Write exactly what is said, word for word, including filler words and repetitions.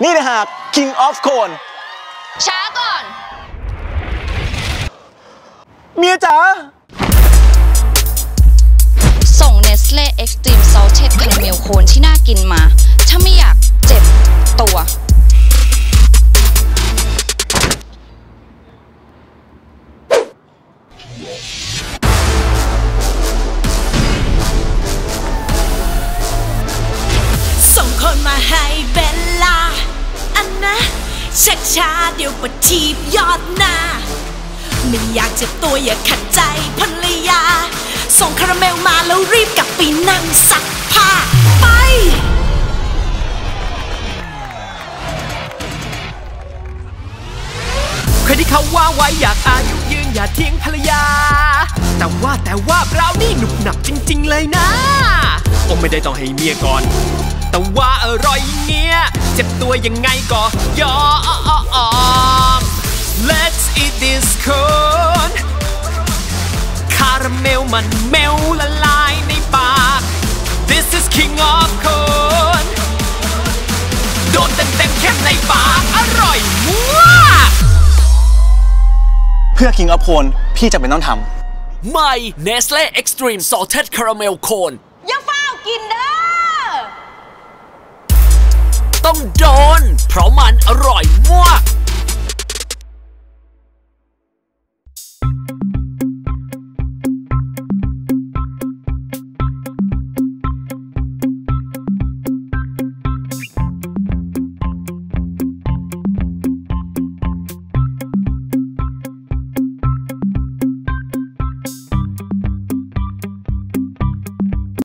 นี่นะฮะ King of Cone ช้าก่อนเมียจ๋าส่ง Nestle Extreme Salted Caramel Cone ที่น่ากินมาถ้าไม่อยากเจ็บตัวส่งคนมาให้เบลล่าอันนะชักช้าเดี๋ยวปะทีบยอดหน้าไม่อยากเจ็บตัวอย่าขัดใจภรรยาส่งคาราเมลมาแล้วรีบกลับไปนั่งซักผ้าไปใครที่เขาว่าไว้อยากอายุยืนอย่าทิ้งภรรยาแต่ว่าแต่ว่าเรานี่หนุบหนับจริงๆเลยนะก็ไม่ได้ต้องให้เมียก่อนแต่ว่าอร่อยอย่างเงี้ยเจ็บตัวยังไงก็ยอม Let's eat this cone คาราเมลมันเมลละลายในปาก This is King of Cone โดนเต็มๆเข้มในปากอร่อยมากเพื่อ King of Cone พี่จะเป็นต้องทำใหม่ Nestle Extreme Salted Caramel Cone อย่าเฝ้ากินเด้อต้องโดนเพราะมันอร่อยมาก